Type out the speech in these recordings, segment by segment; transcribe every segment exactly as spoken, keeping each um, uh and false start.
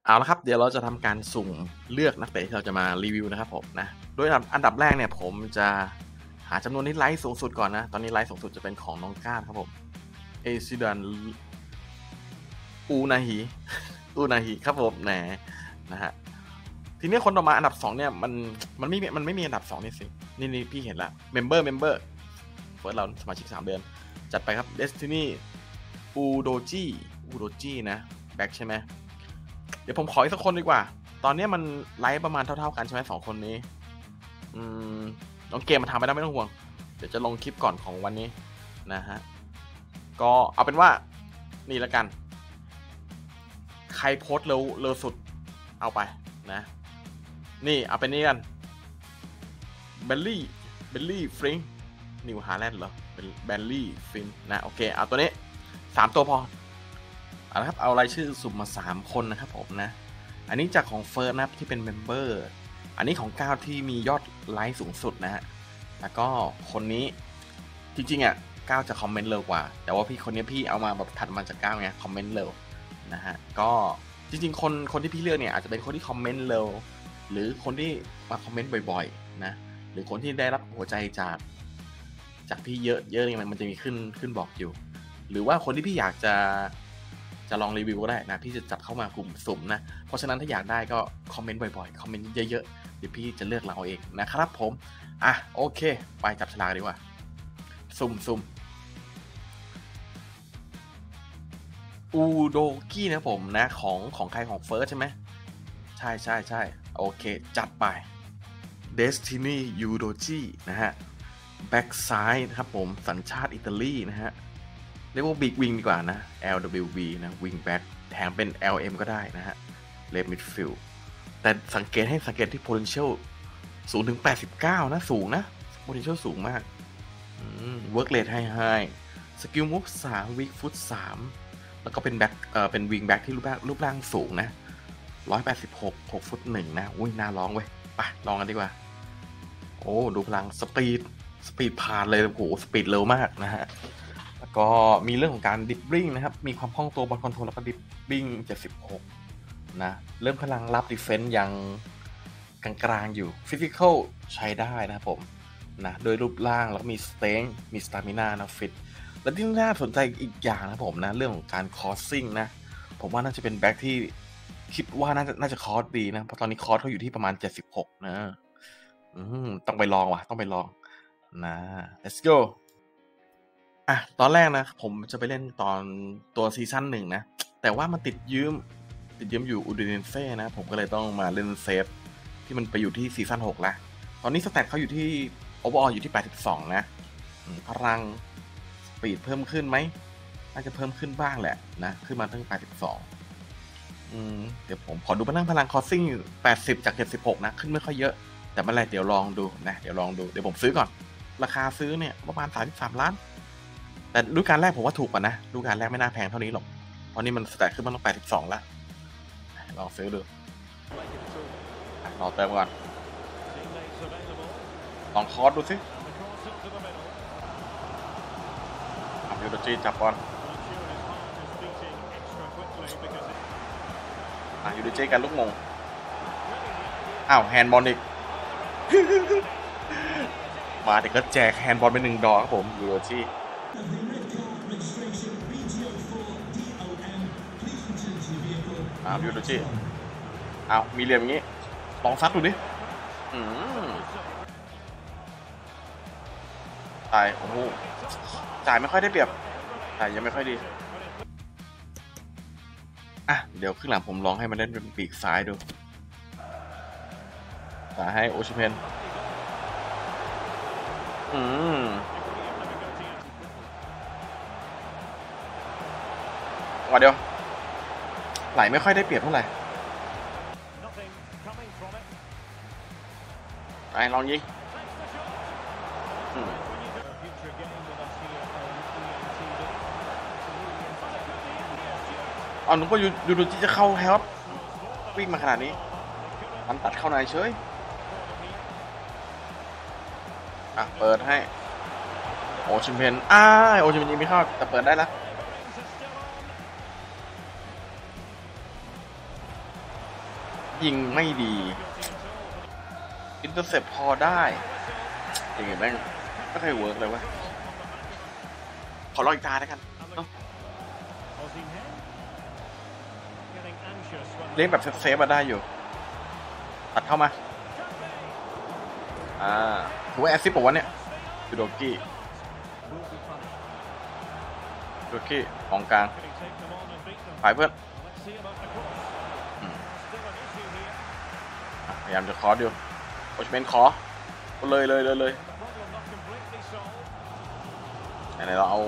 เอาละครับเดี๋ยวเราจะทำการสุ่มเลือกนักเตะที่เราจะมารีวิวนะครับผมนะโดยอันดับแรกเนี่ยผมจะหาจำนวนที่ไลค์สูงสุดก่อนนะตอนนี้ไลค์สูงสุดจะเป็นของน้องก้านครับผมเอซิดันอูนาฮีอูนาฮีครับผมแหนนะฮะทีนี้คนต่อมาอันดับสองเนี่ยมันมันไม่มันไม่มีอันดับสองนี่สินี่นี่พี่เห็นละเมมเบอร์เมมเบอร์เฟิร์สเราสมาชิกสามเดือนจัดไปครับเดสตินีอูโดจิอูโดจินะแบ็คใช่ไหมเดี๋ยวผมขออีกสักคนดีกว่าตอนนี้มันไลฟ์ประมาณเท่าๆกันใช่ไหมสองคนนี้อืมน้องเกมมาทำไปได้ไม่ต้องห่วงเดี๋ยวจะลงคลิปก่อนของวันนี้นะฮะก็เอาเป็นว่านี่ละกันใครโพสเร็วเร็วสุดเอาไปนะนี่เอาเป็นนี่กันเบลลี่เบลลี่ฟริงนิวฮาแลนด์เหรอเป็นเบลลี่ฟริงนะโอเคเอาตัวนี้สามตัวพอเอาละครับเอารายชื่อสุ่มมาสามคนนะครับผมนะอันนี้จากของเฟิร์สนะที่เป็นเมมเบอร์อันนี้ของก้าวที่มียอดไลค์สูงสุดนะฮะแล้วก็คนนี้จริงๆอ่ะก้าวจะคอมเมนต์เร็วกว่าแต่ว่าพี่คนนี้พี่เอามาแบบถัดมาจากก้าวไงคอมเมนต์เร็วนะฮะก็จริงๆคนคนที่พี่เลือกเนี่ยอาจจะเป็นคนที่คอมเมนต์เร็วหรือคนที่มาคอมเมนต์บ่อยๆนะหรือคนที่ได้รับหัวใจจากจากพี่เยอะเยอะเนี่ยมันจะมีขึ้นขึ้นบอกอยู่หรือว่าคนที่พี่อยากจะจะลองรีวิวก็ได้นะพี่จะจับเข้ามากลุ่มสุ่มนะเพราะฉะนั้นถ้าอยากได้ก็คอมเมนต์บ่อยๆคอมเมนต์เยอะๆเดี๋ยวพี่จะเลือกเราเองนะครับผมอ่ะโอเคไปจับฉลากดีกว่าสุ่มสุ่มอูโดกี้นะผมนะของของใครของเฟิร์สใช่ไหมใช่ใช่ใช่โอเคจัดไป Destiny Udoji นะฮะแบ็กซ้ายนะครับผมสัญชาติอิตาลีนะฮะเรียกว่าบิ๊กวิงดีกว่านะ แอล ดับเบิลยู วี นะวิงแบ็กแถมเป็น แอล เอ็ม ก็ได้นะฮะเลฟมิดฟิลด์แต่สังเกตให้สังเกตที่ potential สูงถึงแปดสิบเก้านะสูงนะ potential สูงมากเวิร์กเรทให้ให้สกิลมูฟสามวิกฟุตสามแล้วก็เป็นแบ็คเอ่อเป็นวิงแบ็คที่รูปร่างรูปร่างสูงนะหนึ่งร้อยแปดสิบหก หกฟุตหนึ่งนะอุ้ยน่าลองเว้ยไปลองกันดีกว่าโอ้ดูพลังสปีดสปีดผ่านเลยโอ้โหสปีดเร็วมากนะฮะแล้วก็มีเรื่องของการดิฟบิ้งนะครับมีความคล่องตัวบอลคอนโทรลแล้วก็ดิฟบิ้งเจ็ดสิบหกนะเริ่มพลังรับดิเฟนส์ยังกลางๆอยู่ฟิสิคอลใช้ได้นะครับผมนะโดยรูปร่างแล้วก็มีสเต็งมีสตามินานะฟิตและที่น่าสนใจอีกอย่างนะผมนะเรื่องของการคอร์สซิ่งนะผมว่าน่าจะเป็นแบ็คที่คิดว่าน่าจะน่าจะคอร์สดีนะเพราะตอนนี้คอร์สเขาอยู่ที่ประมาณเจ็ดสิบหกนะอืมต้องไปลองว่ะต้องไปลองนะ let's go อ่ะตอนแรกนะผมจะไปเล่นตอนตัวซีซั่นหนึ่งนะแต่ว่ามันติดยืมติดยืมอยู่อูดิเนเซ่นะผมก็เลยต้องมาเล่นเซฟที่มันไปอยู่ที่ซีซั่นหกแล้วตอนนี้สแตทเขาอยู่ที่โอเวอร์ออลอยู่ที่แปดสิบสองนะพลังสปีดเพิ่มขึ้นไหมน่าจะเพิ่มขึ้นบ้างแหละนะขึ้นมาตั้งแปดสิบสองอืมเดี๋ยวผมขอดูพลังพลังคอสซิ่งแปดสิบจากเจ็ดสิบหกนะขึ้นไม่ค่อยเยอะแต่เมื่อไรเดี๋ยวลองดูนะเดี๋ยวลองดูเดี๋ยวผมซื้อก่อนราคาซื้อเนี่ยประมาณสามสิบสามล้านแต่ฤดูกาลแรกผมว่าถูกกว่านะฤดูกาลแรกไม่น่าแพงเท่านี้หรอกเพราะนี่มันสแตทขึ้นมาตั้งแปดสิบสองแล้วลองซื้อดูรอเติมก่อนลองคอร์สดูสิยูโดจิจับบอลอ่ะยูโดจิกันลูกมงอ้าวแฮนด์บอลอีก มาเด็กก็แจกแฮนด์บอลไปหนึ่งดอกครับผมยูโดจิอ้าวยูโดจิอ้าวมีเหลี่ยมอย่างงี้ลองซัดดูดิอืมตายโอ้โหจ่ายไม่ค่อยได้เปรียบจ่ายยังไม่ค่อยดีอ่ะเดี๋ยวครึ่งหลังผมลองให้มันเล่นเป็นปีกซ้ายดูสายให้โอชิเพนอืมวันเดียวไหลไม่ค่อยได้เปรียบเท่าไหร่ไปลองยิงอ๋อนึกว่ายูโดจิจะเข้าแฮปวิ่งมาขนาดนี้มันตัดเข้าในเฉยอ่ะเปิดให้โอชิมเพนอ้าโอชิมเพนยิงไม่เข้าแต่เปิดได้แล้วยิงไม่ดีอินเตอร์เซปพอได้ยังไงแม่งไม่เคยเวิร์กเลยวะขอลองอีกตาแล้วกันเล่นแบบเซฟๆมาได้อยู่ตัดเข้ามาอ่าถือว่าแอสซิสต์ป่าวะเนี่ยยูโดกี้ยูโดกี้ของกลางฝ่ายเพื่อนพยายามจะคอร์สอยู่โคชเมนขอเลยเลยเลยเลยไหนเราเอา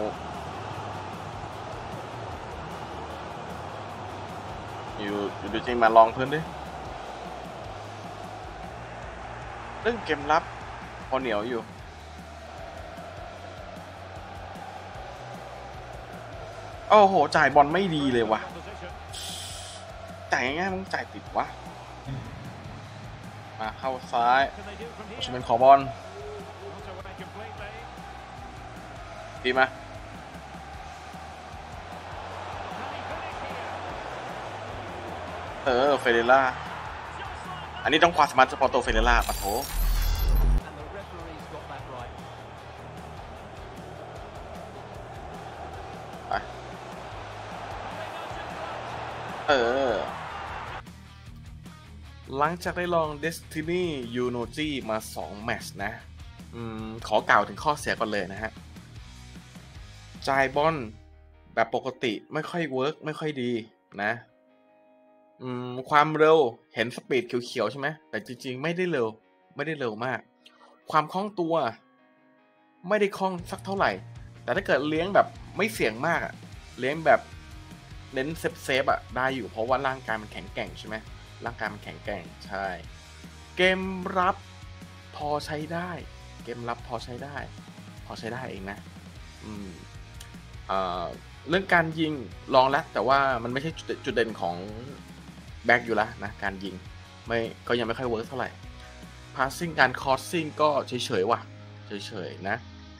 อยู่อยู่ดูจริงมาลองพื้นดิเรื่องเกมรับพอเหนียวอยู่โอ้โหจ่ายบอลไม่ดีเลยวะจ่ายง่ายๆมึงจ่ายติดวะมาเข้าซ้ายโคชเมนขอบอลดีมาเออเฟเดล่าอันนี้ต้องความสามารถเฉพาะตัวเฟเดล่าปะโถไปเออหลังจากได้ลอง Destiny Unity มาสองแมตช์นะอืมขอกล่าวถึงข้อเสียก่อนเลยนะฮะจ่ายบอลแบบปกติไม่ค่อยเวิร์กไม่ค่อยดีนะอืมความเร็วเห็นสปีดเขียวๆใช่ไหมแต่จริงๆไม่ได้เร็วไม่ได้เร็วมากความคล่องตัวไม่ได้คล่องสักเท่าไหร่แต่ถ้าเกิดเลี้ยงแบบไม่เสี่ยงมากอะเลี้ยงแบบเน้นเซฟเซฟอะได้อยู่เพราะว่าร่างกายมันแข็งแกร่งใช่ไหมร่างกายมันแข็งแกร่งใช่เกมรับพอใช้ได้เกมรับพอใช้ได้พอใช้ได้เองนะอืมเอ่อเรื่องการยิงลองแล้วแต่ว่ามันไม่ใช่จุดเด่นของแบ็กอยู่แล้วนะการยิงไม่ก็ยังไม่ค่อยเวิร์กเท่าไหร่พาสซิ่งการคอสซิ่งก็เฉยๆว่ะเฉยๆนะ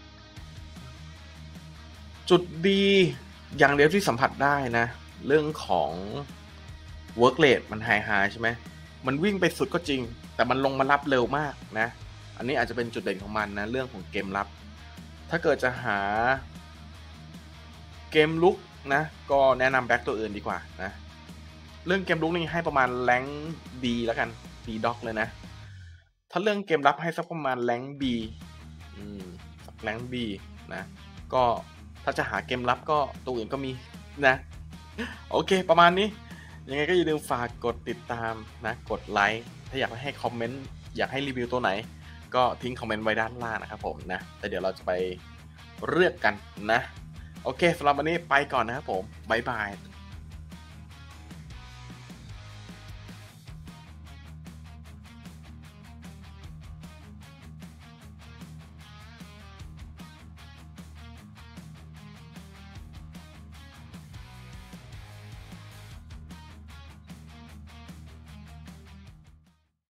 จุดดีอย่างเดียวที่สัมผัสได้นะเรื่องของ work rate มันไฮไฮใช่ไหมมันวิ่งไปสุดก็จริงแต่มันลงมารับเร็วมากนะอันนี้อาจจะเป็นจุดเด่นของมันนะเรื่องของเกมรับถ้าเกิดจะหาเกมลุกนะก็แนะนำแบ็กตัวอื่นดีกว่านะเรื่องเกมลุกนี่ให้ประมาณแรงดีแล้วกัน B ด็อกเลยนะถ้าเรื่องเกมรับให้สักประมาณแรง B อืมแรง B นะก็ถ้าจะหาเกมรับก็ตัวอื่นก็มีนะโอเคประมาณนี้ยังไงก็อย่าลืมฝากกดติดตามนะกดไลค์ถ้าอยากให้คอมเมนต์อยากให้รีวิวตัวไหนก็ทิ้งคอมเมนต์ไว้ด้านล่างนะครับผมนะแต่เดี๋ยวเราจะไปเลือกกันนะโอเคสำหรับวันนี้ไปก่อนนะครับผมบ๊ายบาย